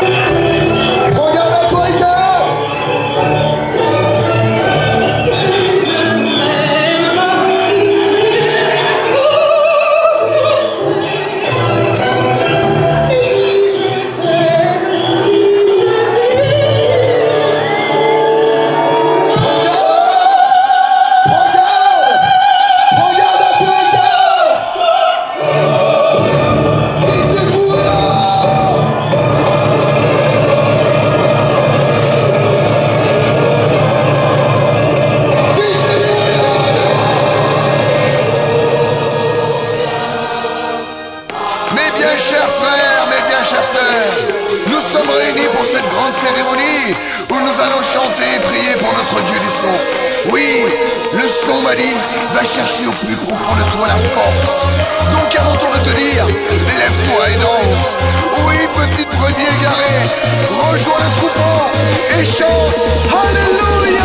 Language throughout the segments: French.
Regarde à toi, Ika. Cérémonie où nous allons chanter et prier pour notre Dieu du son. Oui, le son m'a dit, va chercher au plus profond de toi la force. Donc à mon tour de te dire, lève-toi et danse. Oui, petite brebis égarée, rejoins le troupeau et chante Alléluia.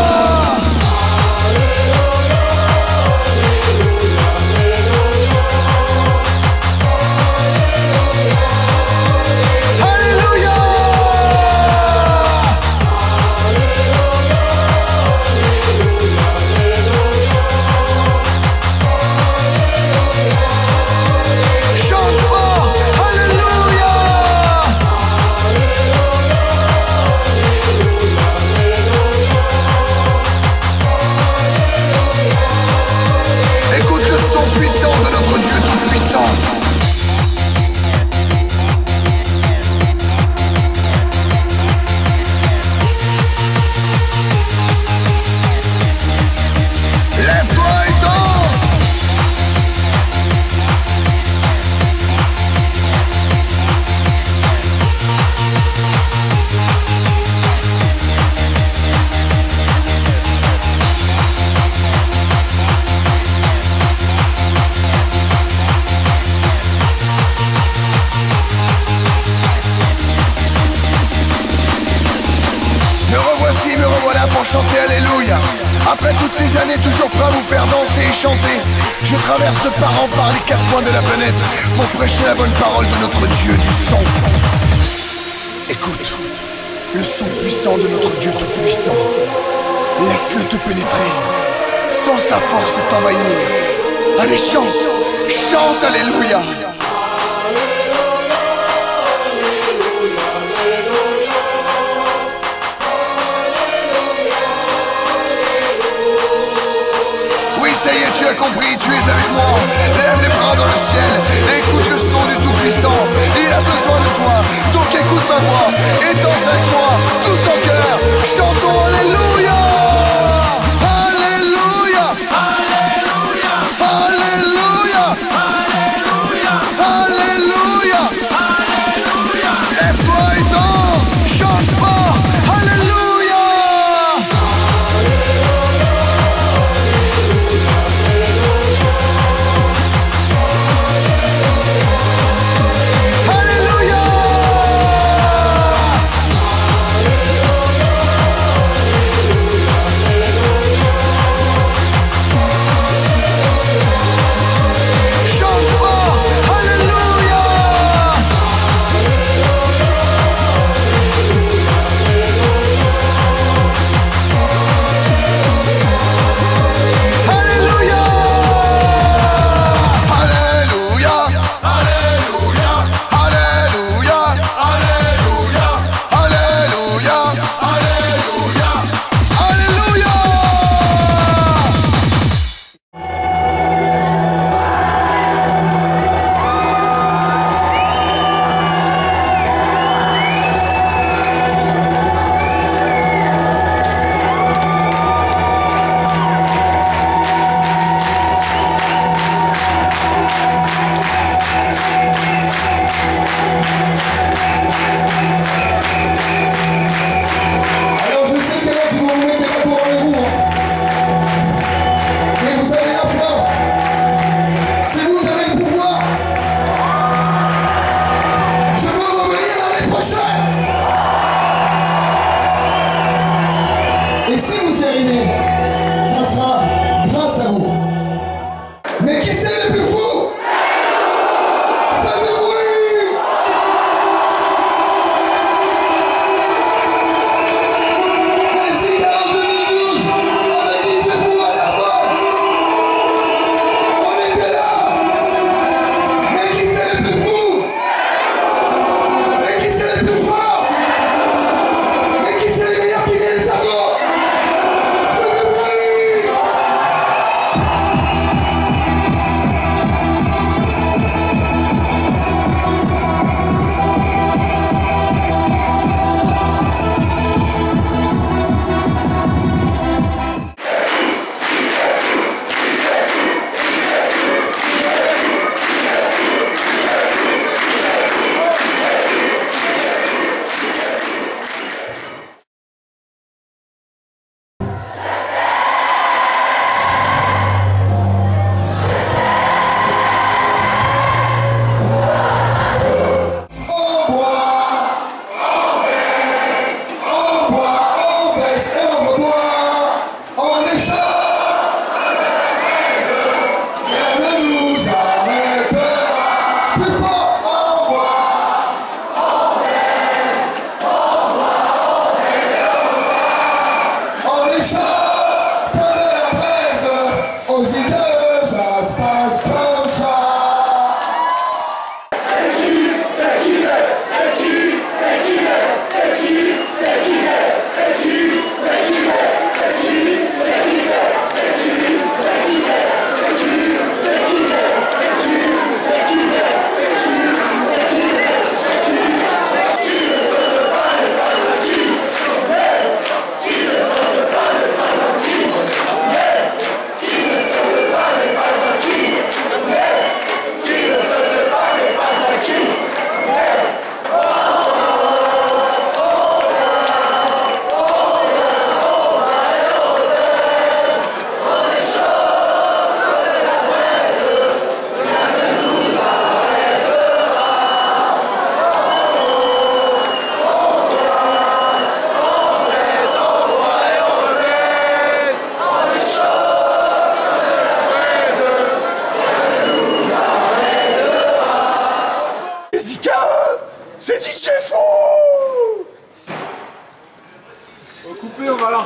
Me revoilà pour chanter Alléluia. Après toutes ces années toujours prêt à vous faire danser et chanter, je traverse de part en part les quatre coins de la planète pour prêcher la bonne parole de notre Dieu du son. Écoute, le son puissant de notre Dieu tout-puissant. Laisse-le te pénétrer, sans sa force t'envahir. Allez, chante, chante Alléluia. Ça y est, tu as compris, tu es avec moi. Lève les bras dans le ciel et écoute le son du Tout-Puissant. Il a besoin de toi, donc écoute ma voix et danse avec moi, tous en cœur. Chantons Alléluia. Alléluia. Alléluia. Alléluia. Alléluia. Alléluia. Lève-toi et danse, chante fort. Alléluia.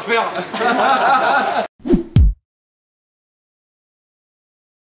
refaire.